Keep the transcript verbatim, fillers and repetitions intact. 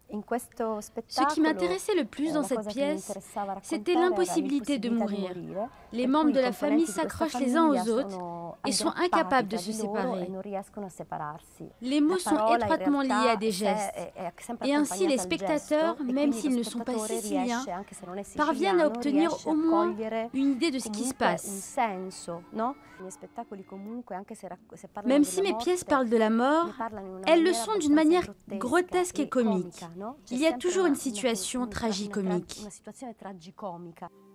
Ce qui m'intéressait le plus dans cette pièce, c'était l'impossibilité de mourir. Les membres de la famille s'accrochent les uns aux autres et sont incapables de se séparer. Les mots sont étroitement liés à des gestes, et ainsi les spectateurs, même s'ils ne sont pas siciliens, parviennent à obtenir au moins une idée de ce qui se passe. Même si mes pièces parlent de la mort, elles le sont d'une manière grotesque et comique. Il y a toujours une situation tragicomique.